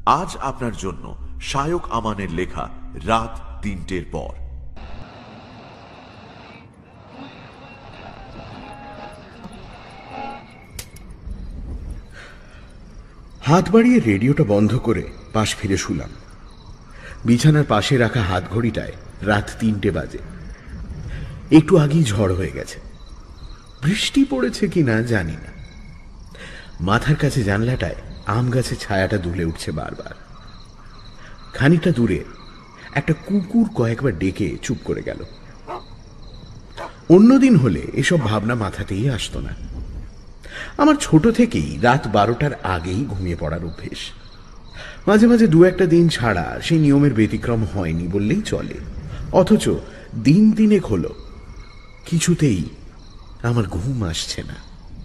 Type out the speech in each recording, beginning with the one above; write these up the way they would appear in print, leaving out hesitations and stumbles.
আজ আপনার জন্য শায়ক আমানের লেখা রাত ৩টের পর। হাত বাড়িয়ে রেডিওটা বন্ধ করে পাশ ফিরে শুলাম। বিছানার পাশে রাখা হাত ঘড়িটায় রাত ৩টে বাজে। একটু আগেই ঝড় হয়ে গেছে। বৃষ্টি পড়েছে কিনা জানি না। মাথার কাছে জানলাটায় আম গাছের ছায়াটা দুলে উঠছে বারবার। খানিকটা দূরে একটা কুকুর কয়েকবার ডেকে চুপ করে গেল। অন্যদিন হলে এসব ভাবনা মাথাতেই আসতো না। আমার ছোট থেকেই রাত 12টার আগেই ঘুমিয়ে পড়ার অভ্যেস। মাঝে মাঝে দু একটা দিন ছাড়া সেই নিয়মের ব্যতিক্রম হয়নি বললেই চলে। অথচ দিন দিনেক হলো কিছুতেই আমার ঘুম আসছে না।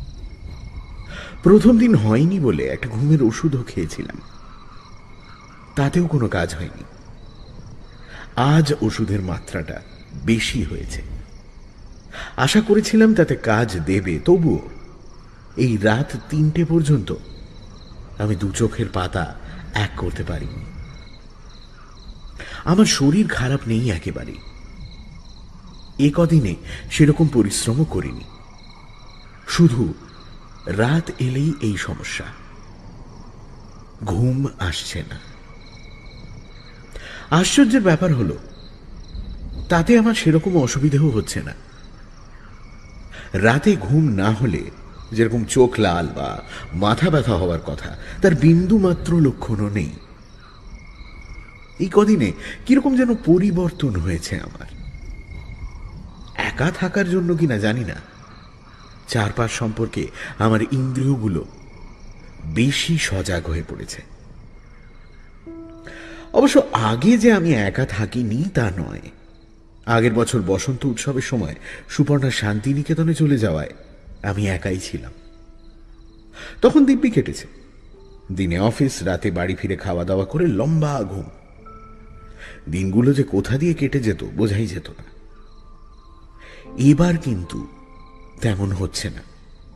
প্রথম দিন হয়নি বলে একটা ঘুমের ওষুধও খেয়েছিলাম, তাতেও কোনো কাজ হয়নি। আজ ওষুধের মাত্রাটা বেশি হয়েছে। আশা করেছিলাম তাতে কাজ দেবে, তবুও এই রাত ৩টে পর্যন্ত আমি দু চোখের পাতা এক করতে পারিনি। আমার শরীর খারাপ নেই একেবারেই। এ কদিনে সেরকম পরিশ্রমও করিনি। শুধু রাত এলেই এই সমস্যা, ঘুম আসছে না। আশ্চর্যের ব্যাপার হলো তাতে আমার সেরকম অসুবিধাও হচ্ছে না। রাতে ঘুম না হলে যেরকম চোখ লাল বা মাথা ব্যথা হওয়ার কথা, তার বিন্দু মাত্র লক্ষণও নেই। এই কদিনে কিরকম যেন পরিবর্তন হয়েছে আমার। একা থাকার জন্য কিনা জানি না, চারপাশ সম্পর্কে আমার ইন্দ্রিয়গুলো বেশি সজাগ হয়ে পড়েছে। অবশ্য আগে যে আমি একা থাকিনি তা নয়। আগের বছর বসন্ত উৎসবের সময় সুপর্ণা শান্তিনিকেতনে চলে যাওয়ায় আমি একাই ছিলাম। তখন দিব্যি কেটেছে। দিনে অফিস, রাতে বাড়ি ফিরে খাওয়া দাওয়া করে লম্বা ঘুম। দিনগুলো যে কোথা দিয়ে কেটে যেত বোঝাই যেত না। এবার কিন্তু তেমন হচ্ছে না।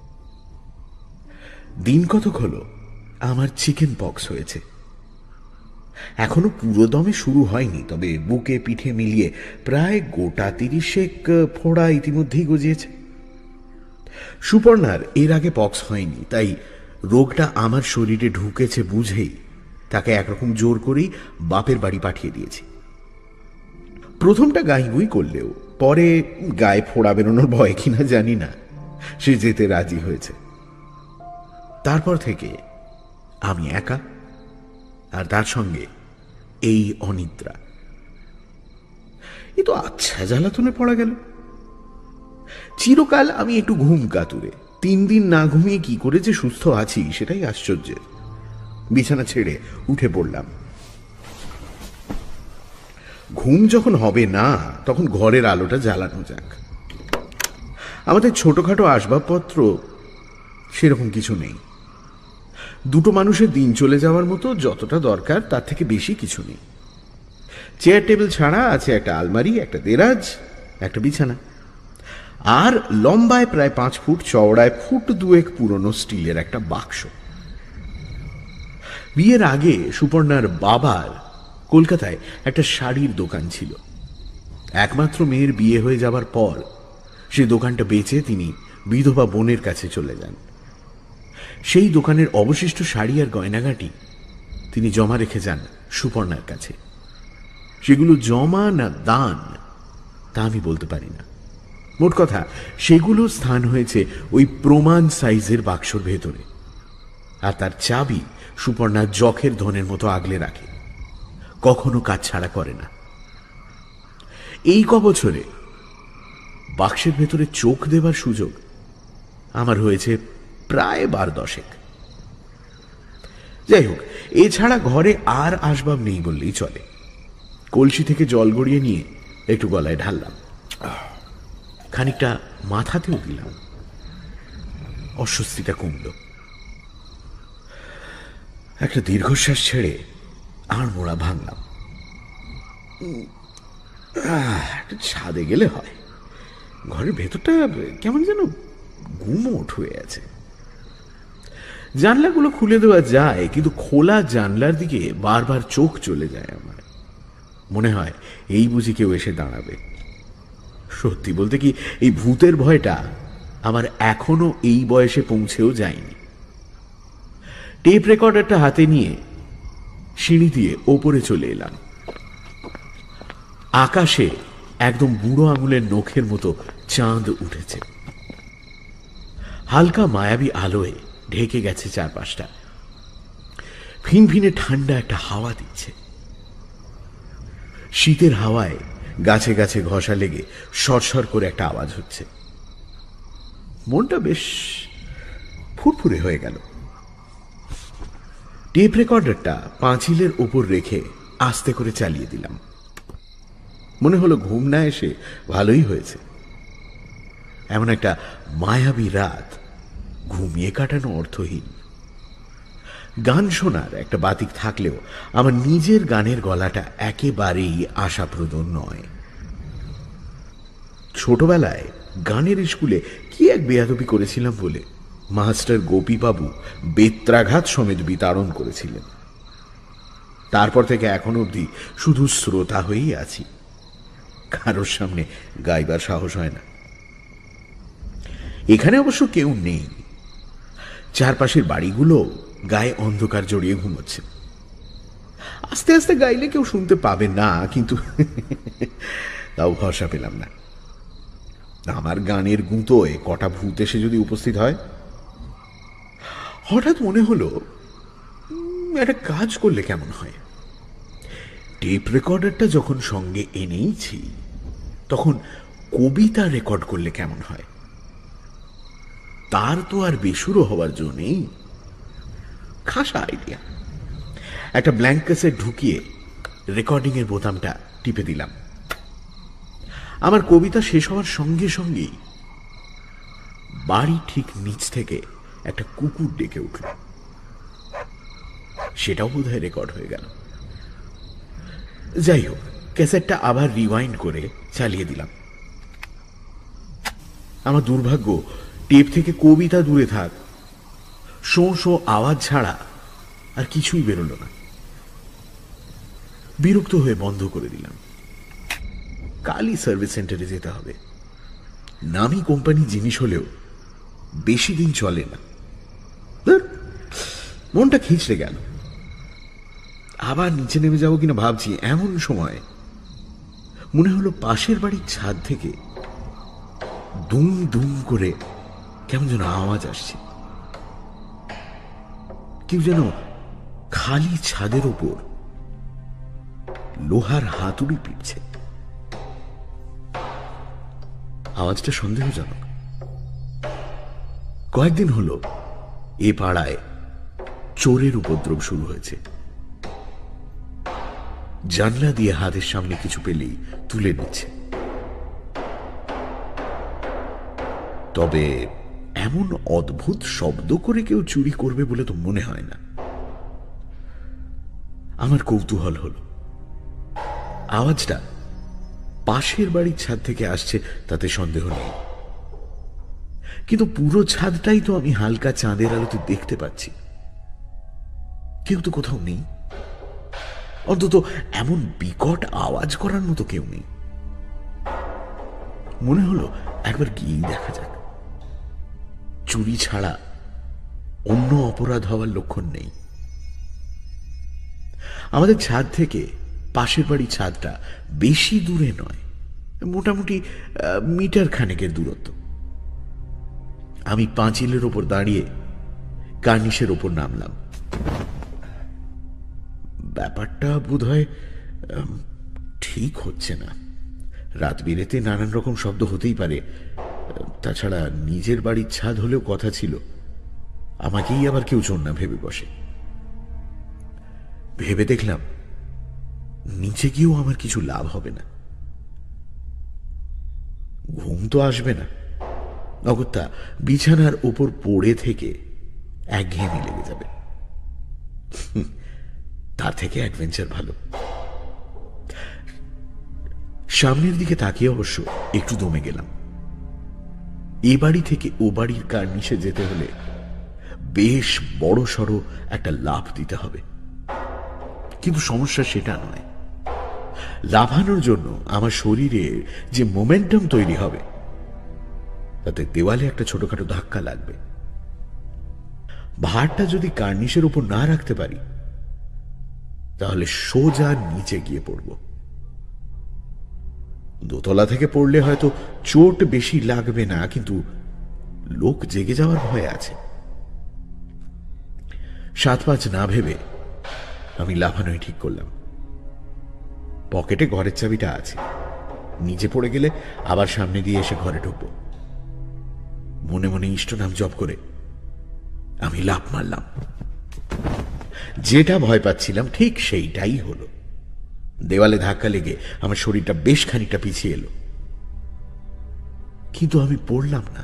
দিন কতক হলো আমার চিকেন পক্স হয়েছে। এখনো পুরো দমে শুরু হয়নি, তবে বুকে পিঠে মিলিয়ে প্রায় গোটা ৩০ ফোঁড়া ইতিমধ্যেই গজিয়েছে। সুপর্ণার এর আগে পক্স হয়নি, তাই রোগটা আমার শরীরে ঢুকেছে বুঝেই তাকে একরকম জোর করেই বাপের বাড়ি পাঠিয়ে দিয়েছি। প্রথমটা গাইগুই করলেও পরে গায়ে ফোড়া বেরোনোর ভয় কিনা জানি না, সে যেতে রাজি হয়েছে। তারপর থেকে আমি একা, আর তার সঙ্গে এই অনিদ্রা। এ তো আচ্ছা জ্বালাতনে পড়া গেল। চিরকাল আমি একটু ঘুম কাতুরে। ৩ দিন না ঘুমিয়ে কি করে যে সুস্থ আছি সেটাই আশ্চর্যের। বিছানা ছেড়ে উঠে পড়লাম। ঘুম যখন হবে না তখন ঘরের আলোটা জ্বালানো যাক। আমাদের ছোটখাটো আসবাবপত্র সেরকম কিছু নেই। দুটো মানুষের দিন চলে যাওয়ার মতো যতটা দরকার তার থেকে বেশি কিছু নেই। চেয়ার টেবিল ছাড়া আছে একটা আলমারি, একটা দেরাজ, একটা বিছানা, আর লম্বায় প্রায় 5 ফুট, চওড়ায় 2 ফুট পুরনো স্টিলের একটা বাক্স। বিয়ের আগে সুপর্ণার বাবার কলকাতায় একটা শাড়ির দোকান ছিল। একমাত্র মেয়ের বিয়ে হয়ে যাবার পর সে দোকানটা বেচে তিনি বিধবা বোনের কাছে চলে যান। সেই দোকানের অবশিষ্ট শাড়ি আর গয়নাগাটি তিনি জমা রেখে যান সুপর্ণার কাছে। সেগুলো জমা না দান তা আমি বলতে পারি না। মোট কথা, সেগুলো স্থান হয়েছে ওই প্রমাণ সাইজের বাক্সর ভেতরে, আর তার চাবি সুপর্ণা জখের ধনের মতো আগলে রাখে, কখনো কাজ ছাড়া করে না। এই কবছরে বাক্সের ভেতরে চোখ দেবার সুযোগ আমার হয়েছে প্রায় 12-10। যাই হোক, এছাড়া ঘরে আর আসবাব নেই বললেই চলে। কলসি থেকে জল গড়িয়ে নিয়ে একটু গলায় ঢাললাম, খানিকটা মাথাতেও দিলাম। অস্বস্তিটা কমল। একটা দীর্ঘশ্বাস ছেড়ে আড়মোড়া ভাঙলাম। ছাদে গেলে হয়। ঘরের ভেতরটা কেমন যেন গুমোট হয়ে আছে। জানলাগুলো খুলে দেওয়া যায়, কিন্তু খোলা জানলার দিকে বারবার চোখ চলে যায় আমার। মনে হয় এই বুঝি কেউ এসে দাঁড়াবে। সত্যি বলতে কি, এই ভূতের ভয়টা আমার এখনো এই বয়সে পৌঁছেও যায়নি। টেপ রেকর্ডারটা হাতে নিয়ে সিঁড়ি দিয়ে ওপরে চলে এলাম। আকাশে একদম বুড়ো আঙুলের নখের মতো চাঁদ উঠেছে। হালকা মায়াবী আলোয় ঢেকে গেছে চারপাশটা। ফিনফিনে ঠান্ডা একটা হাওয়া দিচ্ছে। শীতের হাওয়ায় গাছে গাছে ঘষা লেগে সরসর করে একটা আওয়াজ হচ্ছে। মনটা বেশ ফুরফুরে হয়ে গেল। টেপ রেকর্ডারটা পাঁচিলের ওপর রেখে আস্তে করে চালিয়ে দিলাম। মনে হলো ঘুম না এসে ভালোই হয়েছে। এমন একটা মায়াবী রাত ঘুমিয়ে কাটানো অর্থহীন। গান শোনার একটা বাতিক থাকলেও আমার নিজের গানের গলাটা একেবারেই আশাপ্রদ নয়। ছোটবেলায় গানের স্কুলে কি এক বেয়াদবি করেছিলাম বলে মাস্টার গোপীবাবু বেত্রাঘাত সমেত বিতাড়ন করেছিলেন। তারপর থেকে এখন অবধি শুধু শ্রোতা হয়েই আছি, কারোর সামনে গাইবার সাহস হয় না। এখানে অবশ্য কেউ নেই। চারপাশের বাড়িগুলো গায়ে অন্ধকার জড়িয়ে ঘুমোচ্ছে। আস্তে আস্তে গাইলে কেউ শুনতে পাবে না, কিন্তু তাও ভরসা পেলাম না। আমার গানের গুঁতোয় কটা ভূত এসে যদি উপস্থিত হয়। হঠাৎ মনে হলো একটা কাজ করলে কেমন হয়। টেপ রেকর্ডারটা যখন সঙ্গে এনেইছি, তখন কবিতা রেকর্ড করলে কেমন হয়। তার তো আর বেসুরো হওয়ার জন্যই। খাসা আইডিয়া। একটা ব্ল্যাঙ্ক ক্যাসেট ঢুকিয়ে রেকর্ডিং এর বোতামটা টিপে দিলাম। আমার কবিতা শেষ হওয়ার সঙ্গে সঙ্গেই বাড়ি ঠিক নিচ থেকে একটা কুকুর ডেকে উঠল। সেটাও বোধহয় রেকর্ড হয়ে গেল। যাই হোক, ক্যাসেটটা আবার রিওয়াইন্ড করে চালিয়ে দিলাম। আমার দুর্ভাগ্য, টেপ থেকে কবিতা দূরে থাক, শো শো আওয়াজ ছাড়া আর কিছুই বেরোলো না। বিরক্ত হয়ে বন্ধ করে দিলাম। কালই সার্ভিস সেন্টারে যেতে হবে। নামি কোম্পানি জিনিস হলেও বেশি দিন চলে না। মনটা খিঁচড়ে গেল। আবার নিচে নেমে যাবো কিনা ভাবছি, এমন সময় মনে হলো পাশের বাড়ির ছাদ থেকে দুম দুম করে কেমন যেন আওয়াজ আসছে। কেউ যেন খালি ছাদের উপর লোহার হাতুড়ি পিটছে। আওয়াজটা সন্দেহজনক। কয়েকদিন হলো এ পাড়ায় চোরের উপদ্রব শুরু হয়েছে। জানলা দিয়ে হাতের সামনে কিছু পেলেই তুলে নিচ্ছে। তবে এমন অদ্ভুত শব্দ করে কেউ চুরি করবে বলে তো মনে হয় না। আমার কৌতূহল হলো। আওয়াজটা পাশের বাড়ির ছাদ থেকে আসছে তাতে সন্দেহ নেই, কিন্তু পুরো ছাদটাই তো আমি হালকা চাঁদের আলোতে দেখতে পাচ্ছি। কেউ তো কোথাও নেই, অন্তত এমন বিকট আওয়াজ করার মতো কেউ নেই। মনে হলো একবার গিয়েই দেখা যাক। চুরি ছাড়া অন্য অপরাধ হওয়ার লক্ষণ নেই। আমাদের ছাদ থেকে পাশের বাড়ির ছাদটা বেশি দূরে নয়, মোটামুটি মিটার খানেকের দূরত্ব। আমি পাঁচিলের ওপর দাঁড়িয়ে কার্নিশের ওপর নামলাম। ব্যাপারটা বোধহয় ঠিক হচ্ছে না। রাত বিরেতে নানান রকম শব্দ হতেই পারে। তাছাড়া নিজের বাড়ির ছাদ হলেও কথা ছিল আমাকেই আবার কেউ চোর না ভেবে বসে। ভেবে দেখলাম নিচে গিয়েও আমার কিছু লাভ হবে না। ঘুম তো আসবে না, অগত্যা বিছানার ওপর পড়ে থেকে একঘেয়েমি লেগে যাবে। তার থেকে অ্যাডভেঞ্চার ভালো। সামনের দিকে তাকিয়ে অবশ্য একটু দমে গেলাম। এ বাড়ি থেকে ও বাড়ির কার্নিশে যেতে হলে বেশ বড় সড়ো একটা লাফ দিতে হবে। কিন্তু সমস্যা সেটা নয়, লাফানোর জন্য আমার শরীরে যে মোমেন্টাম তৈরি হবে তাতে দেওয়ালে একটা ছোটখাটো ধাক্কা লাগবে। ভারটা যদি কার্নিশের উপর না রাখতে পারি তাহলে সোজা নিচে গিয়ে পড়ব। দোতলা থেকে পড়লে হয়তো চোট বেশি লাগবে না, কিন্তু লোক জেগে যাওয়ার ভয় আছে। 7-5 না ভেবে আমি লাফানোই ঠিক করলাম। পকেটে ঘরের চাবিটা আছে, নিচে পড়ে গেলে আবার সামনে দিয়ে এসে ঘরে ঢুকব। মনে মনে ইষ্ট নাম জপ করে আমি লাফ মারলাম। যেটা ভয় পাচ্ছিলাম ঠিক সেইটাই হলো। দেওয়ালে ধাক্কা লেগে আমার শরীরটা বেশ খানিকটা পিছিয়ে এলো, কিন্তু আমি পড়লাম না।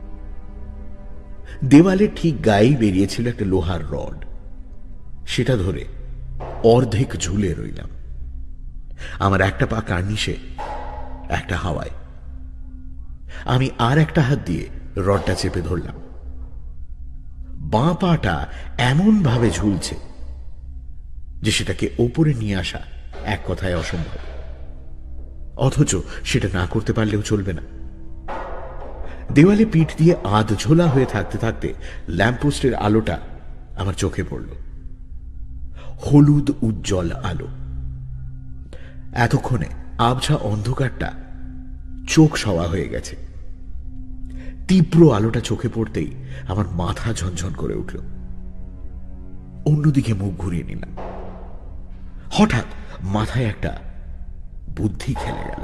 দেওয়ালে ঠিক গায়েই বেরিয়েছিল একটা লোহার রড, সেটা ধরে অর্ধেক ঝুলে রইলাম। আমার একটা পা কার্নিশে, একটা হাওয়ায়। আমি আর একটা হাত দিয়ে রডটা চেপে ধরলাম। বাঁ পাটা এমন ভাবে ঝুলছে যে সেটাকে ওপরে নিয়ে আসা এক কথায় অসম্ভব, অথচ সেটা না করতে পারলেও চলবে না। দেওয়ালে পিঠ দিয়ে আধ ঝোলা হয়ে থাকতে থাকতে ল্যাম্পপোস্টের আলোটা আমার চোখে পড়ল। হলুদ উজ্জ্বল আলো। এতক্ষণে আবছা অন্ধকারটা চোখ সওয়া হয়ে গেছে। তীব্র আলোটা চোখে পড়তেই আমার মাথা ঝনঝন করে উঠল। অন্যদিকে মুখ ঘুরিয়ে নিলাম। হঠাৎ মাথায় একটা বুদ্ধি খেলে গেল।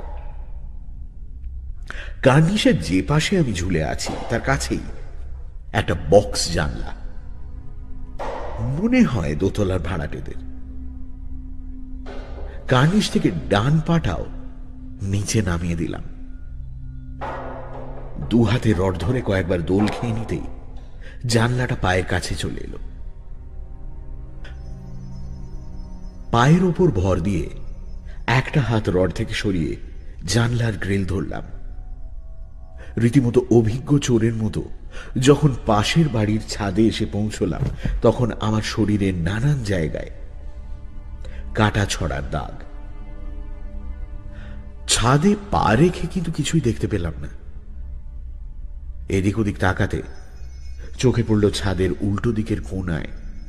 কার্নিশের যে পাশে আমি ঝুলে আছি তার কাছেই একটা বক্স জানলা, মনে হয় দোতলার ভাড়াটেদের। কার্নিশ থেকে ডান পাটাও নিচে নামিয়ে দিলাম। দু হাতে রড ধরে কয়েকবার দোল খেয়ে নিতেই জানলাটা পায়ের কাছে চলে এলো। পায়ের ওপর ভর দিয়ে একটা হাত রড থেকে সরিয়ে জানলার গ্রিল ধরলাম। রীতিমতো অভিজ্ঞ চোরের মতো যখন পাশের বাড়ির ছাদে এসে পৌঁছলাম, তখন আমার শরীরের নানান জায়গায় কাটা ছড়ার দাগ। ছাদে পা রেখে কিন্তু কিছুই দেখতে পেলাম না। এদিক ওদিক তাকাতে চোখে পড়ল ছাদের উল্টো দিকের কোণায়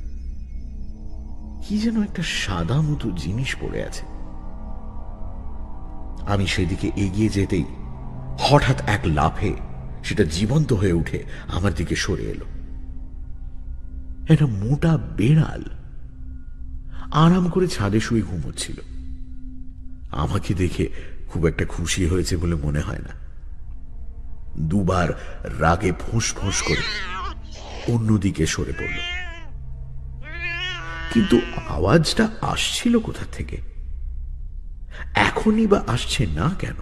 কি যেন একটা সাদা মতো জিনিস পড়ে আছে। আমি সেদিকে এগিয়ে যেতেই হঠাৎ এক লাফে সেটা জীবন্ত হয়ে উঠে আমার দিকে সরে এলো। একটা মোটা বেড়াল আরাম করে ছাদে শুয়ে ঘুমোচ্ছিল। আমাকে দেখে খুব একটা খুশি হয়েছে বলে মনে হয় না। দুবার রাগে ফোঁস ফোঁস করে অন্যদিকে সরে পড়ল। কিন্তু আওয়াজটা আসছিল কোথা থেকে? এখনই বা আসছে না কেন?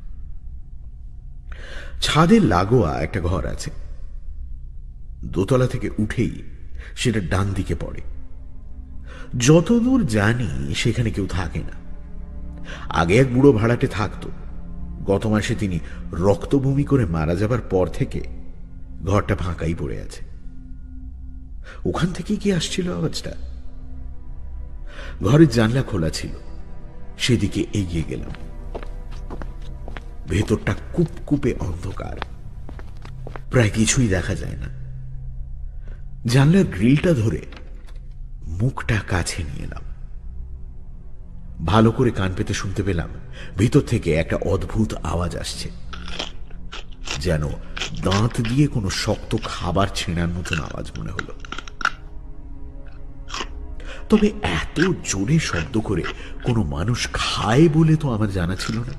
ছাদের লাগোয়া একটা ঘর আছে। দোতলা থেকে উঠেই সেটা ডান দিকে পড়ে। যতদূর জানি সেখানে কেউ থাকে না। আগে এক বুড়ো ভাড়াটে থাকতো। গত মাসে তিনি রক্তবমি করে মারা যাবার পর থেকে ঘরটা ফাঁকাই পড়ে আছে। ওখান থেকে কি আসছিল আওয়াজটা? ঘরের জানলা খোলা ছিল, সেদিকে এগিয়ে গেলাম। ভেতরটা কুপকুপে অন্ধকার, প্রায় কিছুই দেখা যায় না। জানলার গ্রিলটা ধরে মুখটা কাছে নিয়ে এলাম। ভালো করে কান পেতে শুনতে পেলাম ভিতর থেকে একটা অদ্ভুত আওয়াজ আসছে, যেন দাঁত দিয়ে কোনো শক্ত খাবার ছেঁড়ার মতন আওয়াজ মনে হলো। তবে এত জোরে শব্দ করে কোনো মানুষ খায় বলে তো আমার জানা ছিল না।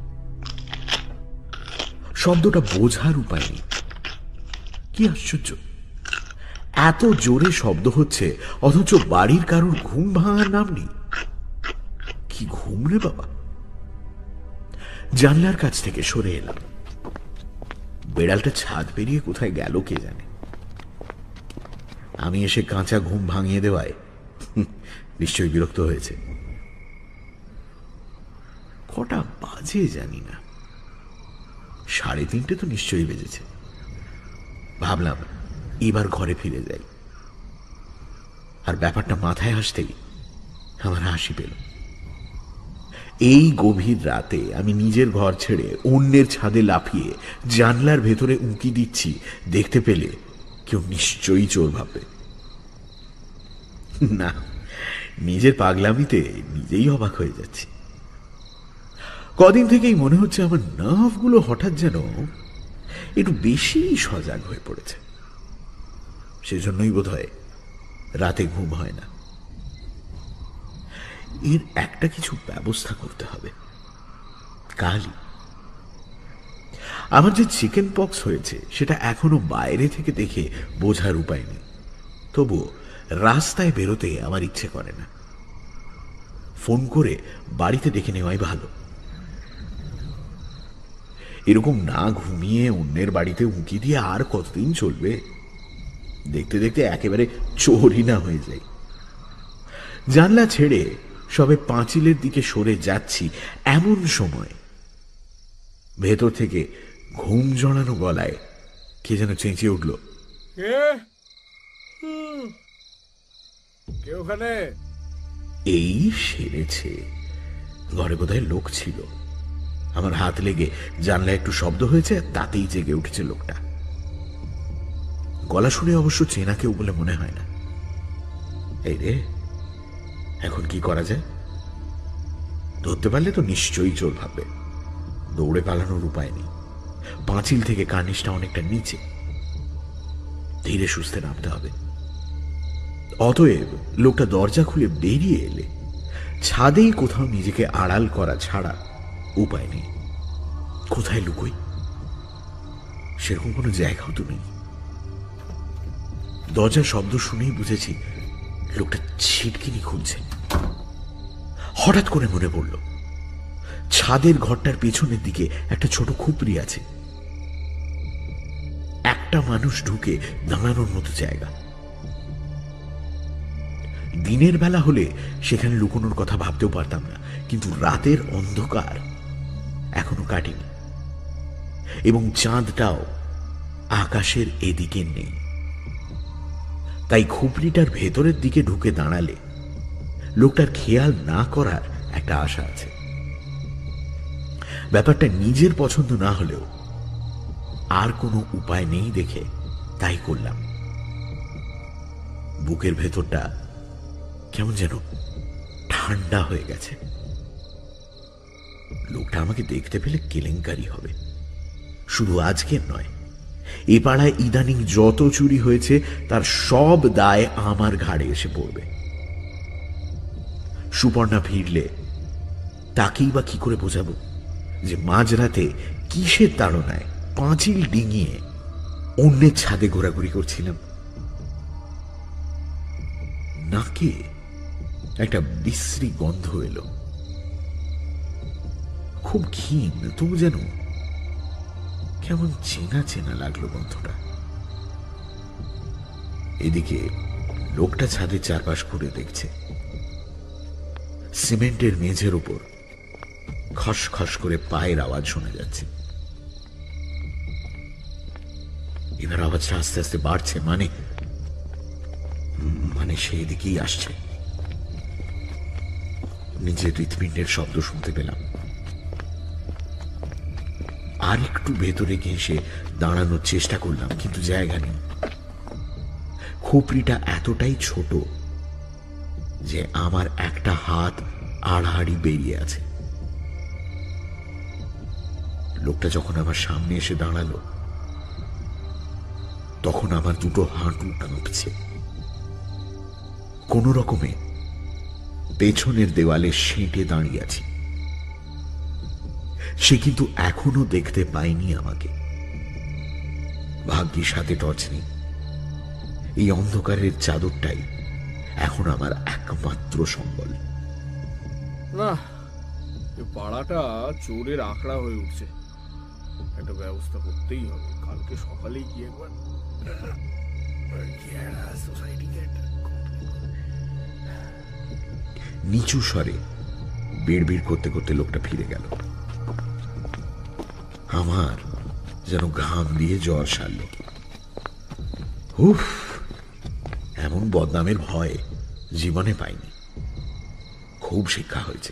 শব্দটা বোঝার উপায় নেই। কি আশ্চর্য, এত জোরে শব্দ হচ্ছে অথচ বাড়ির কারোর ঘুম ভাঙার নাম নেই। কি ঘুম রে বাবা! জানলার কাছ থেকে সরে এলাম। বেড়ালটা ছাদ পেরিয়ে কোথায় গেল কে জানে। আমি এসে কাঁচা ঘুম ভাঙিয়ে দেওয়ায় নিশ্চয়ই বিরক্ত হয়েছে। কটা বাজে জানি না, 3:30 তো নিশ্চয়ই বেজেছে। ভাবলাম এবার ঘরে ফিরে যাই। আর ব্যাপারটা মাথায় আসতেই আমার হাসি পেল। এই গভীর রাতে আমি নিজের ঘর ছেড়ে অন্যের ছাদে লাফিয়ে জানলার ভেতরে উঁকি দিচ্ছি, দেখতে পেলে কেউ নিশ্চয়ই চোর ভাববে। না, নিজের পাগলামিতে নিজেই অবাক হয়ে যাচ্ছি। কদিন থেকেই মনে হচ্ছে আমার নার্ভগুলো হঠাৎ যেন একটু বেশি সজাগ হয়ে পড়েছে। সেজন্যই বোধহয় রাতে ঘুম হয় না। এর একটা কিছু ব্যবস্থা করতে হবে কালই। আমার যে চিকেন পক্স হয়েছে সেটা এখনো বাইরে থেকে দেখে বোঝার উপায় নেই, তবুও রাস্তায় বেরোতে আমার ইচ্ছে করে না। ফোন করে বাড়িতে ডেকে নেওয়াই ভালো। এরকম না ঘুমিয়ে অন্যের বাড়িতে উঁকি দিয়ে আর কতদিন চলবে? দেখতে দেখতে একেবারে চোরই না হয়ে যায়। জানলা ছেড়ে সবে পাঁচিলের দিকে সরে যাচ্ছি, এমন সময় ভেতর থেকে ঘুম জড়ানো গলায় কে যেন চেঁচিয়ে উঠল, কে ওখানে? এই সেরেছে, ঘরে বোধহয় লোক ছিল। আমার হাত লেগে জানলায় একটু শব্দ হয়েছে, তাতেই জেগে উঠেছে লোকটা। গলা শুনে অবশ্য চেনা কেউ বলে মনে হয় না। এই রে, এখন কি করা যায়? ধরতে পারলে তো নিশ্চয়ই চোর ভাববে। দৌড়ে পালানোর উপায় নেই। পাঁচিল থেকে কার্নিশটা অনেকটা নিচে, ধীরে সুস্থে নামতে হবে। অতএব লোকটা দরজা খুলে বেরিয়ে এলে ছাদেই কোথাও নিজেকে আড়াল করা ছাড়া উপায় নেই। কোথায় লুকোই? সেরকম কোনো জায়গাও তো নেই। দরজার শব্দ শুনেই বুঝেছি লোকটা ছিটকিনি খুলছে। হঠাৎ করে মনে পড়ল ছাদের ঘরটার পেছনের দিকে একটা ছোট খুপড়ি আছে, একটা মানুষ ঢুকে দাঁড়ানোর মতো জায়গা। দিনের বেলা হলে সেখানে লুকোনোর কথা ভাবতেও পারতাম না, কিন্তু রাতের অন্ধকার এখনো কাটেনি এবং চাঁদটাও আকাশের এদিকে নেই। তাই খুপড়িটার ভেতরের দিকে ঢুকে দাঁড়ালে লোকটার খেয়াল না করার একটা আশা আছে। ব্যাপারটা নিজের পছন্দ না হলেও আর কোনো উপায় নেই দেখে তাই করলাম। বুকের ভেতরটা কেমন যেন ঠান্ডা হয়ে গেছে। লোকটা আমাকে দেখতে পেলে কেলেঙ্কারি হবে। শুধু আজকের নয়, এ পাড়ায় ইদানিং যত চুরি হয়েছে তার সব দায় আমার ঘাড়ে এসে পড়বে। সুপর্ণা ফিরলে তাকেই বা কি করে বোঝাবো যে মাঝরাতে কিসের তাড়নায় পাঁচিল ডিঙিয়ে অন্যের ছাদে ঘোরাঘুরি করছিলাম। নাকে একটা বিশ্রী গন্ধ এলো, খুব ক্ষীণ, তবু যেন কেমন চেনা চেনা লাগলো গন্ধটা। এদিকে লোকটা ছাদের চারপাশ ঘুরে দেখছে। সিমেন্টের মেঝের উপর খসখস করে পায়ের আওয়াজ শোনা যাচ্ছে। এবার আওয়াজটা আস্তে আস্তে বাড়ছে, মানে সেই দিকেই আসছে। নিজের হৃৎপিণ্ডের শব্দ শুনতে পেলাম। আর একটু ভেতরে ঘেঁষে দাঁড়ানোর চেষ্টা করলাম, কিন্তু জায়গা নেই। খুপড়িটা এতটাই ছোট যে আমার একটা হাত আড়াআড়ি বেরিয়ে আছে। লোকটা যখন আমার সামনে এসে দাঁড়ালো তখন আমার দুটো হাঁটু কাঁপছে। কোন রকমে পেছনের দেওয়ালে সেঁটে দাঁড়িয়ে আছি। সে কিন্তু এখনো দেখতে পায়নি আমাকে। ভাগ্যিস হাতে টর্চ নেই। এই অন্ধকারের চাদরটাই এখন আমার একমাত্র সম্বল। না, পাড়াটা চোরের আঁকড়া হয়ে উঠছে। একটা ব্যবস্থা করতেই হবে। কালকে সকালেই গিয়ে একবার নিচু স্বরে বিড়বিড় করতে করতে লোকটা ফিরে গেল। আমার যেন ঘাম দিয়ে জ্বর সারল। উফ, এমন বদনামের ভয় জীবনে পাইনি। খুব শিক্ষা হয়েছে।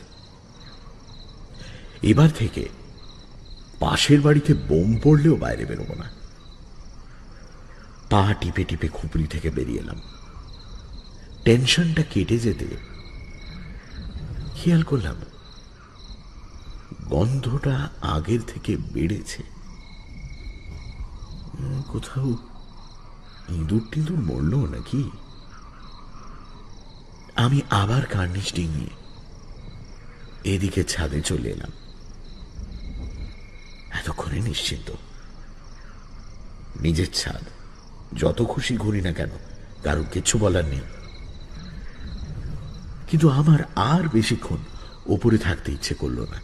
এবার থেকে পাশের বাড়িতে বোম পড়লেও বাইরে বেরোবো না। পা টিপে টিপে খুপড়ি থেকে বেরিয়ে এলাম। টেনশনটা কেটে যেতে খেয়াল করলাম গন্ধটা আগের থেকে বেড়েছে। কোথাও ইঁদুর টিঁদুর মরল নাকি? আমি আবার কার্নিশ ডিঙিয়ে এদিকে ছাদে চলে এলাম। এতক্ষণে নিশ্চিন্ত। নিজের ছাদ, যত খুশি ঘুরি না কেন, কারো কিছু বলার নেই। কিন্তু আমার আর বেশিক্ষণ ওপরে থাকতে ইচ্ছে করল না।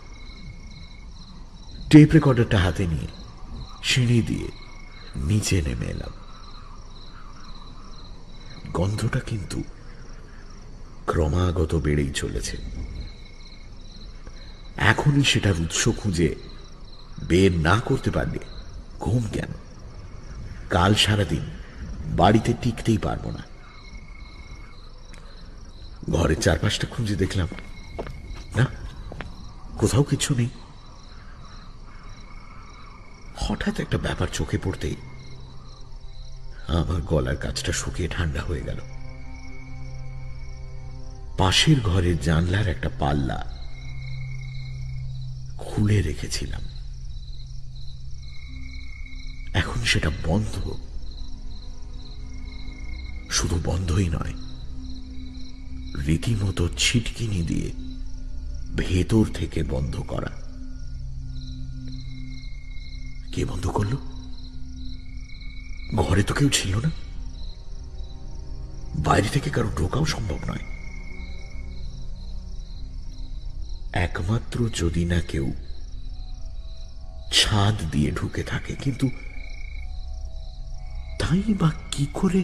টেপ রেকর্ডারটা হাতে নিয়ে সিঁড়ি দিয়ে নিচে নেমে এলাম। গন্ধটা কিন্তু ক্রমাগত বেড়েই চলেছে। এখনই সেটার উৎস খুঁজে বের না করতে পারলে ঘুম কেন? কাল সারাদিন বাড়িতে টিকতেই পারবো না। ঘরের চারপাশটা খুঁজে দেখলাম, না, কোথাও কিছু নেই। হঠাৎ একটা ব্যাপার চোখে পড়তেই আমার গলার কাছটা শুকিয়ে ঠান্ডা হয়ে গেল। পাশের ঘরের জানলার একটা পাল্লা খুলে রেখেছিলাম, এখন সেটা বন্ধ। শুধু বন্ধই নয়, রীতিমতো ছিটকিনি দিয়ে ভেতর থেকে বন্ধ করা। কে বন্ধ করল? ঘরে তো কেউ ছিল না, বাইরে থেকে কারো ঢোকাও সম্ভব নয়। একমাত্র যদি না কেউ ছাদ দিয়ে ঢুকে থাকে, কিন্তু তাই বা কি করে?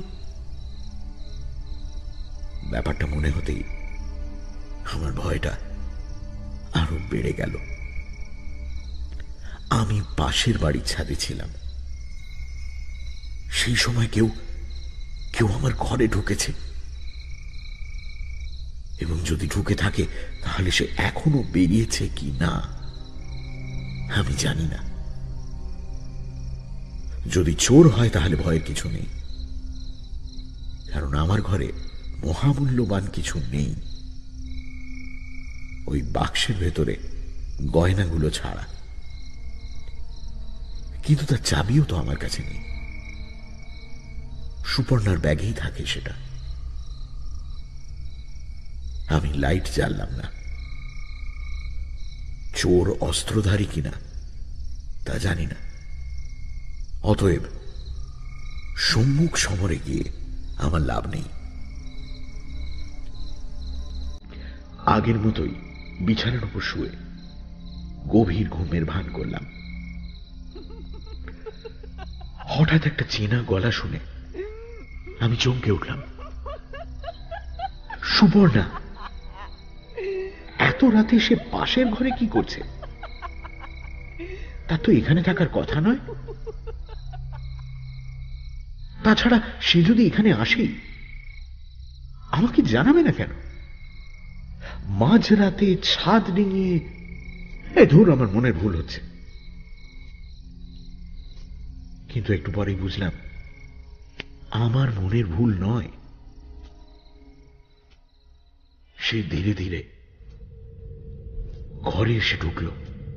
ব্যাপারটা মনে হতেই আমার ভয়টা আরো বেড়ে গেল। আমি পাশের বাড়ির ছাদে ছিলাম। সেই সময় কেউ কেউ আমার ঘরে ঢুকেছে, এবং যদি ঢুকে থাকে তাহলে সে এখনো বেরিয়েছে কি না আমি জানি না। যদি চোর হয় তাহলে ভয়ের কিছু নেই, কারণ আমার ঘরে মহামূল্যবান কিছু নেই, ওই বাক্সের ভেতরে গয়নাগুলো ছাড়া। কিন্তু তার চাবিও তো আমার কাছে নেই। সুপর্ণার ব্যাগেই থাকে সেটা। আমি লাইট জ্বাললাম না। চোর অস্ত্রধারী কিনা তা জানি না, অতএব সম্মুখ সমরে গিয়ে আমার লাভ নেই। আগের মতোই বিছানার উপর শুয়ে গভীর ঘুমের ভান করলাম। হঠাৎ একটা চেনা গলা শুনে আমি চমকে উঠলাম। সুবর্ণা! এত রাতে সে পাশের ঘরে কি করছে? তার তো এখানে থাকার কথা নয়। তাছাড়া সে যদি এখানে আসে, আমাকে জানাবে না কেন? মাঝরাতে ছাদ ডিঙিয়ে, ধুর, আমার মনের ভুল হচ্ছে। কিন্তু একটু পরেই বুঝলাম আমার মনের ভুল নয়। সে ধীরে ধীরে ঘরে এসে ঢুকল।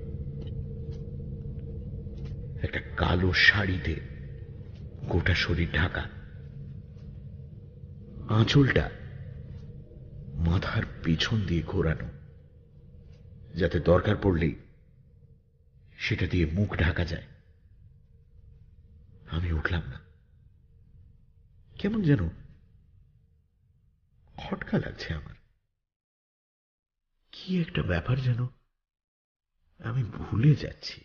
একটা কালো শাড়িতে গোটা শরীর ঢাকা, আঁচলটা মাথার পেছন দিয়ে ঘোরানো, যাতে দরকার পড়লেই সেটা দিয়ে মুখ ঢাকা যায়। আমি উঠলাম না। কেমন যেন খটকা লাগছে আমার। কি একটা ব্যাপার যেন আমি ভুলে যাচ্ছি।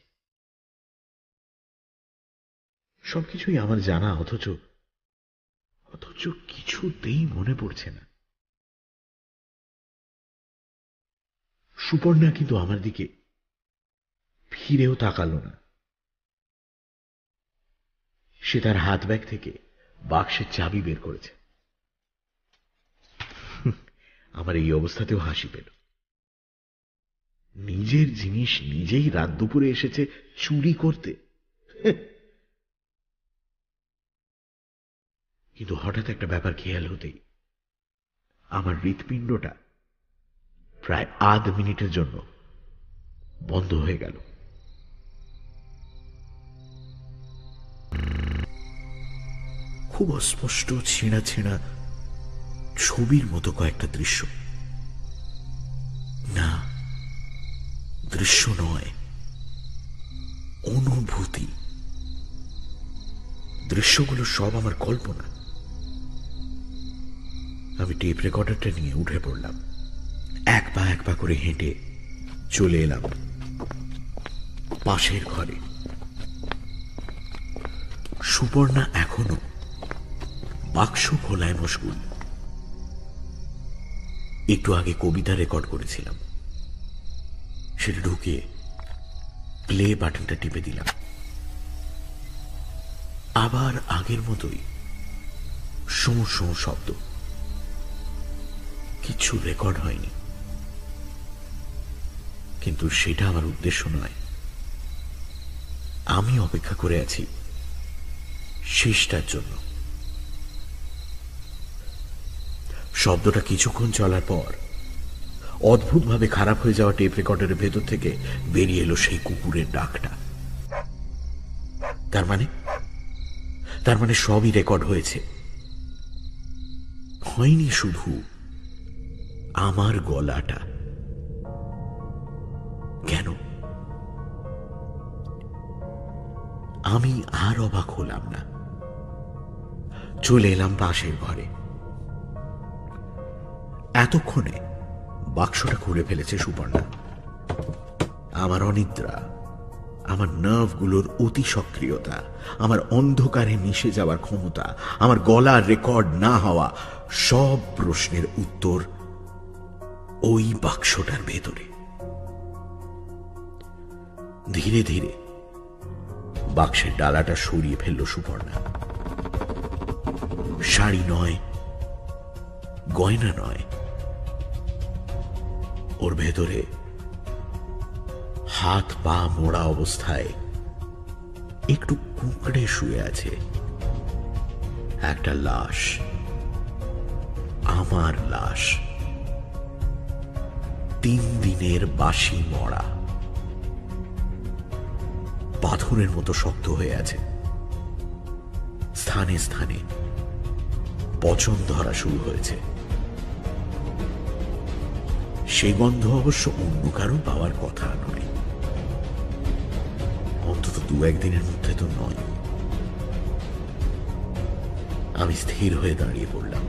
সবকিছুই আমার জানা, অথচ কিছুতেই মনে পড়ছে না। সুপর্ণা কিন্তু আমার দিকে ফিরেও তাকালো না। সে তার হাত ব্যাগ থেকে বাক্সের চাবি বের করেছে। আমার এই অবস্থাতেও হাসি পেল। নিজের জিনিস নিজেই রাত দুপুরে এসেছে চুরি করতে। কিন্তু হঠাৎ একটা ব্যাপার খেয়াল হতেই আমার হৃৎপিণ্ডটা প্রায় আধ মিনিটের জন্য বন্ধ হয়ে গেল। খুব অস্পষ্ট ছেঁড়া ছেঁড়া ছবির মতো কয়েকটা দৃশ্য, না দৃশ্য নয়, অনুভূতি। দৃশ্যগুলো সব আমার কল্পনা। আমি টেপ রেকর্ডারটা নিয়ে উঠে পড়লাম। এক পা করে হেঁটে চলে এলাম পাশের ঘরে। সুপর্ণা এখনো বাক্স খোলায় মশগুল। একটু আগে কবিতা রেকর্ড করেছিলাম, সেটা ঢুকিয়ে প্লে বাটনটা টিপে দিলাম। আবার আগের মতোই শোঁ শোঁ শব্দ। কিছু রেকর্ড হয়নি, কিন্তু সেটা আমার উদ্দেশ্য নয়। আমি অপেক্ষা করে আছি শেষটার জন্য। শব্দটা কিছুক্ষণ চলার পর অদ্ভুতভাবে খারাপ হয়ে যাওয়া টেপ রেকর্ডারের ভেতর থেকে বেরিয়ে এলো সেই কুকুরের ডাকটা। তার মানে সবই রেকর্ড হয়েছে। হয়নি শুধু আমার গলাটা। কেন? আমি আর অবাক হলাম না। চলে এলাম পাশের ঘরে। এতক্ষণে বাক্সটা খুলে ফেলেছে সুপর্ণা। আমার অনিদ্রা, আমার নার্ভগুলোর অতি সক্রিয়তা, আমার অন্ধকারে মিশে যাওয়ার ক্ষমতা, আমার গলার রেকর্ড না হওয়া, সব প্রশ্নের উত্তর ওই বাক্সটার ভেতরে। ধীরে ধীরে বাক্সের ডালাটা সরিয়ে ফেলল সুপর্ণা। শাড়ি নয়, গয়না নয়, ওর ভেতরে হাত পা মোড়া অবস্থায় একটু কুঁকড়ে শুয়ে আছে একটা লাশ। আমার লাশ, 3 দিনের বাসি মরা, পাথরের মতো শক্ত হয়ে আছে। স্থানে স্থানে পচন ধরা শুরু হয়েছে। সে গন্ধ অবশ্য অন্য কারো পাওয়ার কথা নয়, অন্তত 2-1 দিনের মধ্যে তো নয়। আমি স্থির হয়ে দাঁড়িয়ে পড়লাম।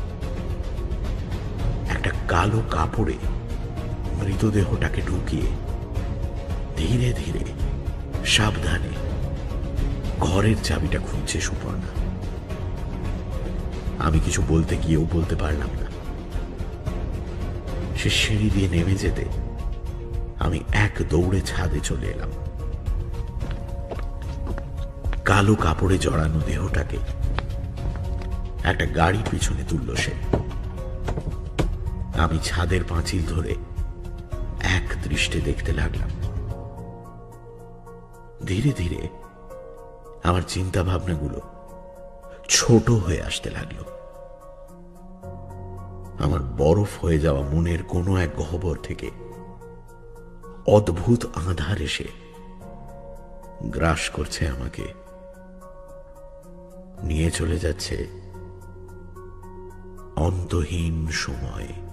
একটা কালো কাপড়ে মৃতদেহটাকে ঢুকিয়ে ধীরে ধীরে সাবধানে ঘরের চাবিটা খুঁজছে সুপর্ণা। আমি কিছু বলতে গিয়েও বলতে পারলাম না। সে সিঁড়ি দিয়ে নেমে যেতে আমি এক দৌড়ে ছাদে চলে এলাম। কালো কাপড়ে জড়ানো দেহটাকে একটা গাড়ির পিছনে তুলল সে। আমি ছাদের পাঁচিল ধরে এক দৃষ্টে দেখতে লাগলাম। ধীরে ধীরে আমার চিন্তা ভাবনাগুলো ছোট হয়ে আসতে লাগলো। আমার বরফ হয়ে যাওয়া মনের কোনো এক গহ্বর থেকে অদ্ভুত আঁধার এসে গ্রাস করছে আমাকে, নিয়ে চলে যাচ্ছে অন্তহীন সময়।